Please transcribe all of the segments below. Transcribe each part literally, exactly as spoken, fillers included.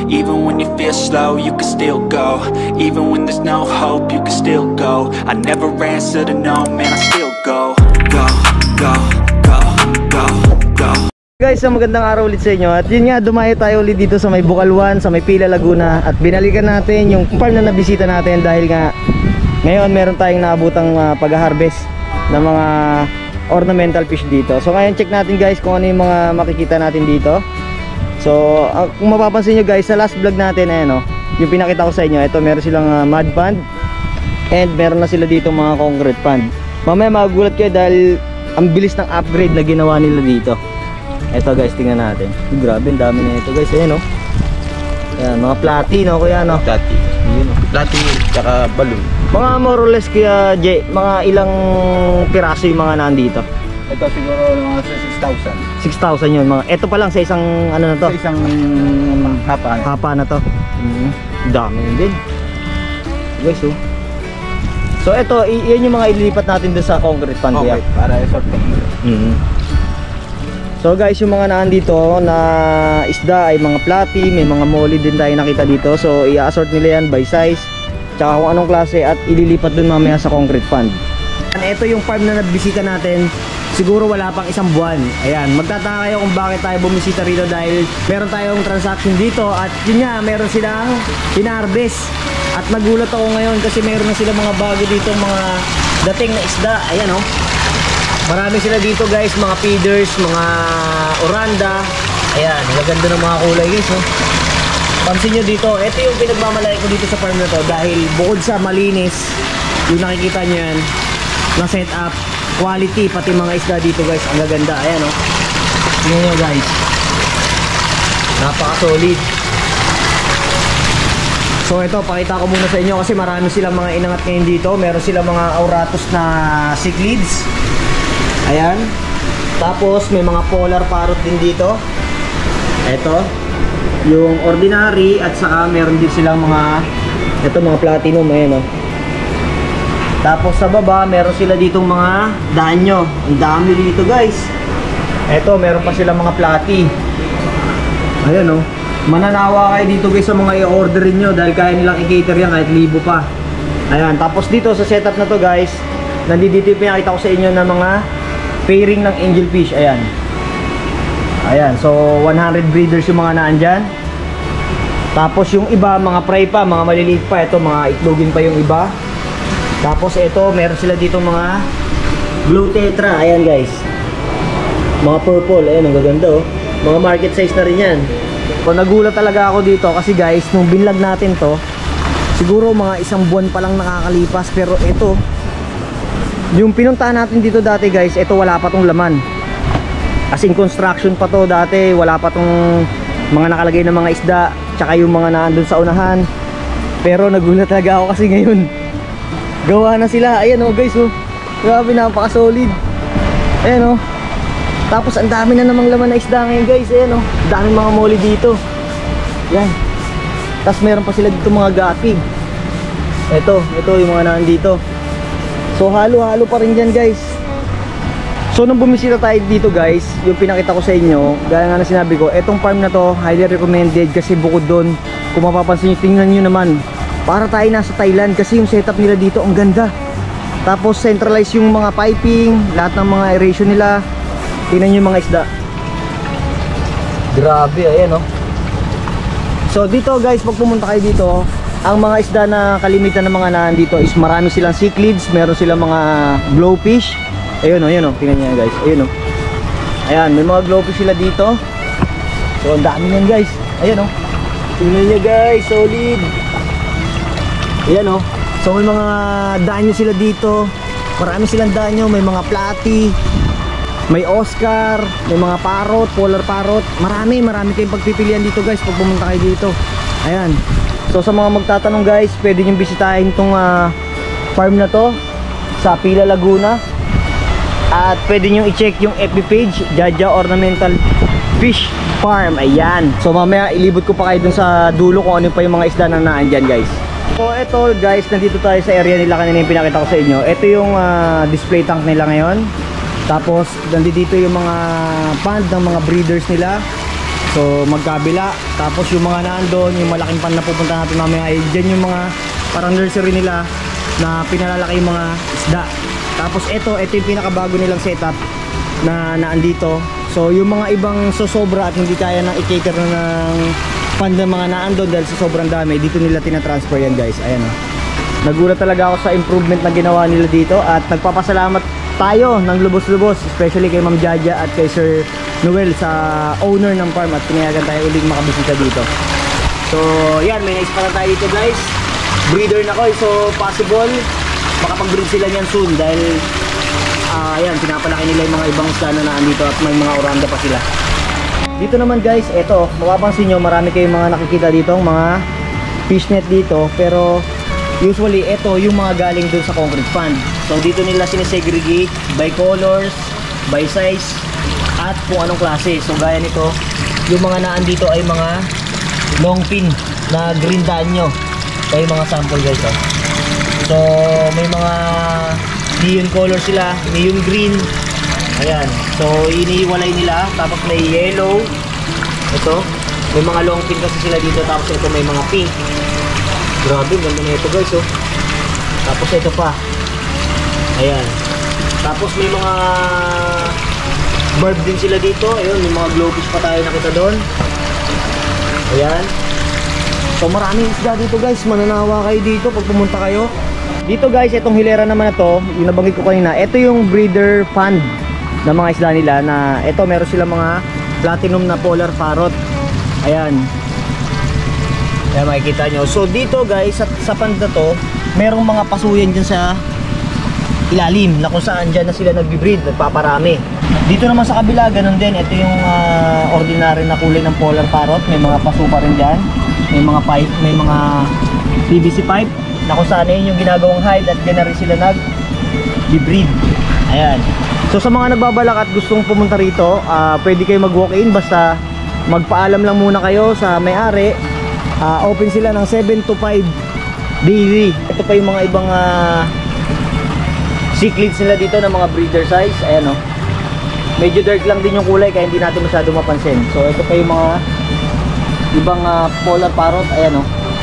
Even when you feel slow, you can still go. Even when there's no hope, you can still go. I never answer to no, man, I still go. Go, go, go, go, go. Guys, so magandang araw ulit sa inyo. At yun nga, dumayo tayo ulit dito sa may Bukalwan, sa may Pila, Laguna. At binalikan natin yung farm na nabisita natin dahil nga ngayon meron tayong naabutang uh, pag-harvest ng mga ornamental fish dito. So ngayon check natin guys kung ano yung mga makikita natin dito. So uh, kung mapapansin nyo guys, sa last vlog natin, ayan, oh, yung pinakita ko sa inyo, ito meron silang uh, mud pond. And meron na sila dito mga concrete pond. Mamaya magugulat kayo dahil ang bilis ng upgrade na ginawa nila dito. Ito guys, tingnan natin. Grabe, ang dami na ito guys. Ayan, oh. Ayan, mga platy, no? Kuya, no? Platy. Yun, oh. Platy, tsaka balloon. Mga more or less, Kuya Jay, mga ilang piraso yung mga nandito? Ito siguro mga six thousand. six thousand yun. Mga, ito pa lang sa isang ano na to? Sa isang hapa. Hapa na to. Mm-hmm. Dami yun din. Guys, oh. So ito, yan yung mga ililipat natin doon sa concrete pond. Okay, Kuya. para i-sort ng Mm-hmm. So guys, yung mga naandito na isda ay mga platy, may mga molly din tayo nakita dito. So i-assort nila yan by size, tsaka kung anong klase, at ililipat dun mamaya sa concrete pond. Ito yung farm na nabisita natin, siguro wala pang isang buwan. Ayan, magtataka kayo kung bakit tayo bumisita rito dahil meron tayong transaction dito. At yun nga, meron silang hinarvest. At nagulat ako ngayon kasi meron na sila mga bago dito, mga dating na isda. Ayan, oh. Marami sila dito guys, mga feeders, mga oranda. Ayan, maganda ng mga kulay guys, oh. Pansin nyo dito, ito yung pinagmamalaki ko dito sa farm na to dahil bukod sa malinis, yung nakikita nyo yan, na set up, quality, pati mga isda dito guys, ang gaganda. Ayan, oh. Tingnan nyo guys, napaka solid. So ito, pakita ko muna sa inyo kasi marami silang mga inangat ngayon dito. Meron silang mga auratus na cichlids. Ayan. Tapos may mga polar parrot din dito. Ito, yung ordinary, at saka meron din silang mga, ito mga platinum, ayan, oh. Tapos sa baba meron sila ditong mga danyo. Ang dami dito guys. Ito, meron pa silang mga platy. Ayan, oh. Mananawa kayo dito guys sa mga i-orderin nyo dahil kaya nilang i-cater yan kahit libo pa. Ayan, tapos dito sa setup na to guys, nandito yung pinakita ko sa inyo na mga pairing ng angelfish. Ayan. Ayan, so one hundred breeders yung mga naandyan. Tapos yung iba, mga fry pa, mga maliliit pa. Ito, mga itlogin pa yung iba. Tapos ito, meron sila dito mga blue tetra. Ayan guys, mga purple. Ayan, ang gaganda, oh. Mga market size na rin yan. So, nagulat talaga ako dito kasi guys, nung binlog natin to, siguro mga isang buwan pa lang nakakalipas. Pero ito, yung pinuntahan natin dito dati guys, ito wala pa tong laman. As in construction pa to dati, wala pa tong mga nakalagay na mga isda, tsaka yung mga naandun sa unahan. Pero nagulat talaga ako kasi ngayon gawa na sila. Ayan, oh guys, oh. Grabe, napaka solid. Ayan, oh. Tapos ang dami na namang laman na isda ngayon guys. Ayan, oh. Daming mga molly dito. Yan. Tapos meron pa sila dito mga gapig. Ito, ito yung mga naandito. So halo-halo pa rin dyan guys. So nung bumisita tayo dito guys, yung pinakita ko sa inyo, gaya nga na sinabi ko, etong farm na to highly recommended kasi bukod doon, kung mapapansin nyo, tingnan nyo naman, para tayo nasa Thailand kasi yung setup nila dito ang ganda. Tapos centralized yung mga piping, lahat ng mga aeration nila. Tingnan nyo yung mga isda. Grabe, ayan, oh. So dito guys, pag pumunta kayo dito, ang mga isda na kalimitan ng mga nandito is marami silang cichlids, meron silang mga glowfish. Ayun, oh, ayun, oh. Tingnan nyo guys, ayun, oh. Ayan, may mga glowfish sila dito. So ang dami yan guys. Ayan, oh. Tingnan nyo guys, solid. Ayan, oh. So may mga danyo sila dito. Marami silang danyo, may mga platy, may Oscar, may mga parrot, polar parrot. Marami, marami kayong pagpipilian dito guys pag pumunta kayo dito. Ayan. So sa mga magtatanong guys, pwede nyo bisitahin itong uh, farm na to sa Pila, Laguna. At pwede nyo i-check yung F B page, Jaja Ornamental Fish Farm. Ayan. So mamaya ilibot ko pa kayo dun sa dulo kung ano pa yung mga isda na naandyan guys. So eto guys, nandito tayo sa area nila kanina yung pinakita ko sa inyo. Ito yung uh, display tank nila ngayon. Tapos nandito yung mga pond ng mga breeders nila. So magkabila, tapos yung mga naandun, yung malaking pan na pupunta natin mamaya ay dyan yung mga parang nursery nila na pinalalaki yung mga isda. Tapos ito, ito yung pinakabago nilang setup na naandito. So yung mga ibang sosobra at hindi kaya nang i-cater na ng pan ng mga naandun dahil sa sobrang dami, dito nila tinatransfer yan guys. Ayan o. Nagulat talaga ako sa improvement na ginawa nila dito at nagpapasalamat tayo ng lubos-lubos, especially kay Ma'am Jaja at kay Sir Noel sa owner ng farm at pinayagan tayo ulit makabisita dito. So yan, may nais pa na tayo dito guys. Breeder na ko, so possible makapag-breed sila niyan soon dahil uh, yan, pinapalaki nila yung mga ibang isda na naandito at may mga oranda pa sila. Dito naman guys, eto, mapapansin nyo marami kayong mga nakikita dito, mga fishnet dito, pero usually ito yung mga galing dun sa concrete pond. So dito nila sinesegregate by colors, by size, at kung anong klase. So gaya nito, yung mga naandito ay mga long fin na green danyo. Ito yung mga sample guys. Oh. So may mga neon color sila, neon green. Ayan. So iniiwalay nila. Tapos may yellow. Ito. May mga long fin kasi sila dito. Tapos ito may mga pink. Grabe, ganda na ito guys. Oh. Tapos ito pa. Ayan. Tapos may mga bird din sila dito. Ayun, may mga glowfish pa tayo nakita doon. Ayan. So maraming isda dito guys. Mananawa kayo dito pag pumunta kayo. Dito guys, itong hilera naman na to, yung nabanggit ko kanina, ito yung breeder pond ng mga isda nila na ito meron sila mga platinum na polar parrot. Ayan. Ayan, makikita nyo. So dito guys, sa, sa pond na to, merong mga pasuyan dyan sa ilalim na kung saan dyan na sila nag-breed, nagpaparami. Dito naman sa kabila, ganun din. Ito yung uh, ordinary na kulay ng polar parrot. May mga paso pa rin dyan. May mga pipe, may mga P V C pipe na kung saan yun yung ginagawang hide at dyan na rin sila nag-breed. Ayan. So sa mga nagbabalak at gustong pumunta rito, uh, pwede kayo mag-walk-in basta magpaalam lang muna kayo sa may-ari. Uh, open sila ng seven to five daily. Ito pa yung mga ibang uh, cichlids nila dito ng mga breeder size. Ayan o. Medyo dark lang din yung kulay kaya hindi natin masyado mapansin. So ito pa yung mga ibang uh, polar parrot. Ayan o.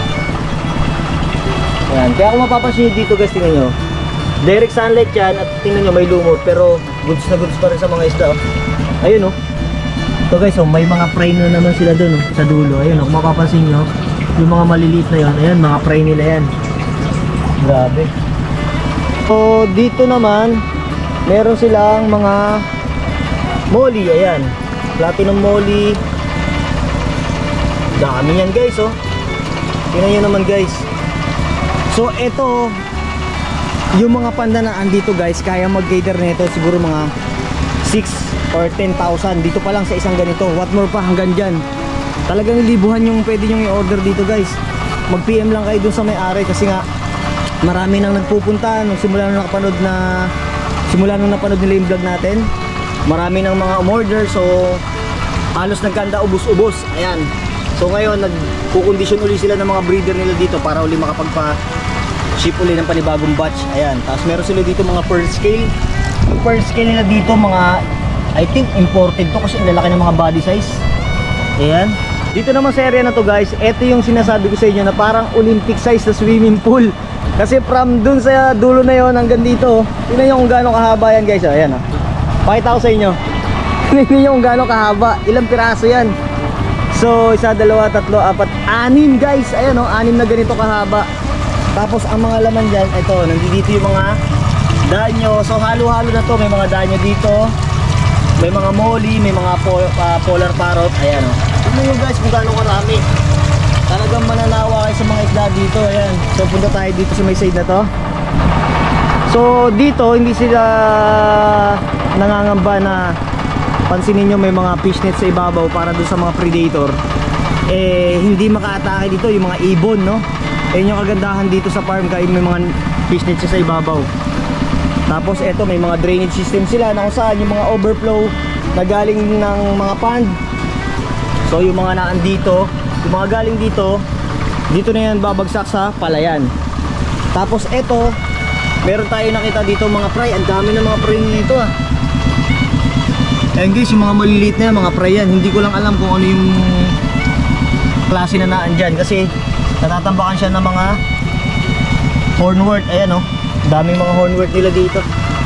Ayan. Kaya kung mapapansin nyo dito guys, tingnan nyo, direct sunlight yan at tingnan nyo may lumot pero goods na goods pa rin sa mga isda o. Ayun o. Ito guys o, may mga prey na naman sila dun o, sa dulo. Ayun o, kung mapapansin nyo, yung mga maliliit na yan, ayan, mga prey nila yan. Grabe. So dito naman meron silang mga molly, ayan, platinum molly. Dami yan guys oh. Tingnan nyo naman guys. So ito, yung mga panda na andito guys, kaya mag-cater nito siguro mga six or ten thousand dito pa lang sa isang ganito. What more pa hanggang dyan. Talagang libuhan yung pwede nyo i-order dito guys. Mag P M lang kayo dun sa may-ari kasi nga marami nang nagpupunta nung simula nung nakapanood na simula nung napanood nila yung vlog natin. Marami nang mga umorder, so halos nagkanda ubos-ubos. Ayan. So ngayon nagkukondisyon uli sila ng mga breeder nila dito para uli makapagpa-ship uli ng panibagong batch. Ayan. Tapos meron sila dito mga pearl scale. Yung pearl scale nila dito mga I think imported to kasi ilalaki ng mga body size. Ayan. Dito naman sa area na to guys, ito yung sinasabi ko sa inyo na parang Olympic size na swimming pool. Kasi from dun sa dulo na yon hanggang dito, tingnan nyo kung gaano kahaba yan guys. Ayan o. Pakita ko sa inyo. Tingnan nyo kung gaano kahaba. Ilang piraso yan. So isa, dalawa, tatlo, apat, anim guys. Ayan o, anim na ganito kahaba. Tapos ang mga laman dyan, ito, nandito yung mga danyo. So halo-halo na to. May mga danyo dito, may mga molly, may mga po, uh, polar parrot. Ayan o. Tingnan nyo guys kung gaano karami. Talagang mananawa kayo sa mga isda dito. Ayan. So punta tayo dito sa may side na to. So dito hindi sila nangangamba na pansinin nyo may mga fishnet sa ibabaw para doon sa mga predator. Eh hindi makaatake dito yung mga ibon, no? Ayun yung kagandahan dito sa farm kahit may mga fishnet sa ibabaw. Tapos eto may mga drainage system sila na kung saan yung mga overflow na galing ng mga pond. So yung mga naan dito, yung mga galing dito, dito na yan babagsak sa palayan. Tapos eto, meron tayo nakita dito mga fry. Ang dami ng mga fry nito ah. Ayan guys, yung mga maliliit na yan, mga fry yan. Hindi ko lang alam kung ano yung klase na naan dyan. Kasi natatambakan siya ng mga hornwort. Ayan o, oh. Daming mga hornwort nila dito.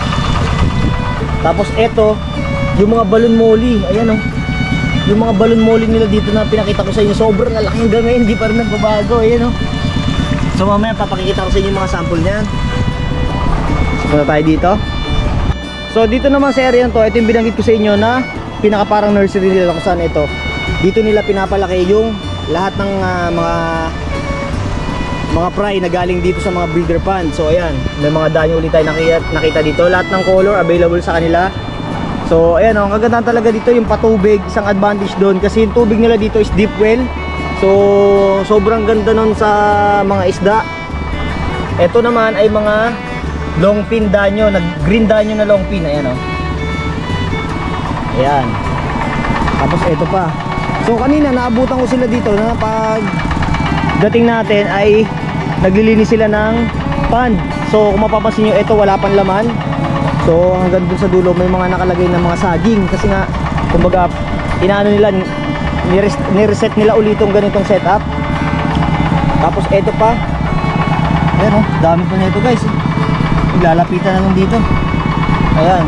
Tapos eto, yung mga balon molly. Ayan o, oh. Yung mga balon molly nila dito na pinakita ko sa inyo, sobrang laki hanggang ngayon, hindi pa rin nagbabago. Ayan o. So mamaya papakikita ko sa inyo yung mga sample niyan. Punta tayo dito. So dito naman sa area to, ito yung binanggit ko sa inyo na pinaka parang nursery nila kung saan ito. Dito nila pinapalaki yung lahat ng uh, mga mga fry na galing dito sa mga breeder pond. So ayan, may mga danyo ulit tayo nakita, nakita dito. Lahat ng color available sa kanila. So ayan o, oh, ang kagandahan talaga dito yung patubig. Isang advantage doon kasi yung tubig nila dito is deep well. So sobrang ganda nun sa mga isda. Ito naman ay mga long fin danyo, nag green danyo na long fin. Ayan o, ayan. Tapos ito pa. So kanina naabutan ko sila dito na pag dating natin ay naglilinis sila ng pond. So kung mapapansin nyo, ito wala pang laman. So hanggang dun sa dulo may mga nakalagay na mga saging. Kasi nga kumbaga inaano nila, nireset nila ulit itong ganitong setup. Tapos ito pa. Ayan o, dami pa nito guys. Lalapitan na lang dito. Ayan.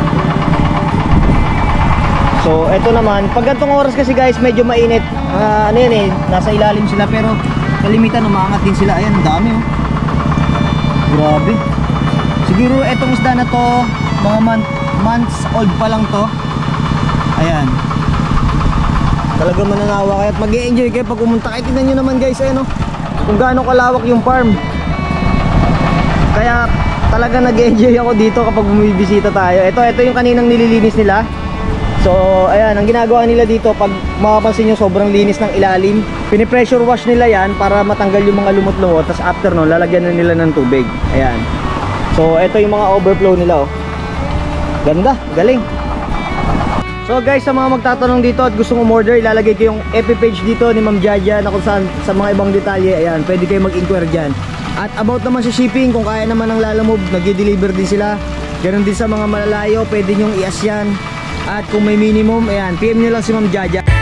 So ito naman, pag gantong oras kasi guys medyo mainit. uh, Ano yan eh, nasa ilalim sila. Pero kalimitan umaangat din sila. Ayan, dami oh. Grabe. Siguro etong isda na to mga month, months old pa lang to. Ayan, talaga mananawa kayo at mag-e-enjoy kayo pag pumunta kayo. Tignan nyo naman guys, ayan oh, kung gaano kalawak yung farm. Kaya talaga nag-enjoy ako dito kapag bumibisita tayo. Ito, ito yung kaninang nililinis nila. So ayan, ang ginagawa nila dito, pag makapansin nyo sobrang linis ng ilalim, pinipressure wash nila yan para matanggal yung mga lumot-lumot. Tapos after nun, lalagyan na nila ng tubig. Ayan. So ito yung mga overflow nila oh. Ganda, galing. So guys, sa mga magtatanong dito at gustong umorder, ilalagay ko yung F B page dito ni Ma'am Jaja na kung saan sa mga ibang detalye. Ayan, pwede kayo mag-inquire dyan. At about naman sa shipping, kung kaya naman ng Lalamove, nag-deliver din sila. Ganon din sa mga malalayo, pwede nyong i-as yan. At kung may minimum, ayan, P M nyo lang si Ma'am Jaja.